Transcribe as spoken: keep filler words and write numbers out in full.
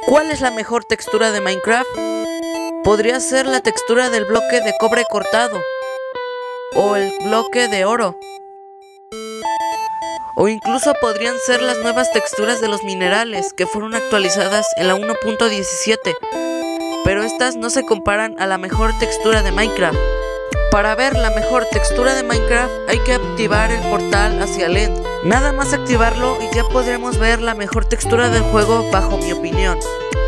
¿Cuál es la mejor textura de Minecraft? Podría ser la textura del bloque de cobre cortado, o el bloque de oro, o incluso podrían ser las nuevas texturas de los minerales que fueron actualizadas en la uno punto diecisiete, pero estas no se comparan a la mejor textura de Minecraft. Para ver la mejor textura de Minecraft hay que activar el portal hacia el End. Nada más activarlo y ya podremos ver la mejor textura del juego bajo mi opinión.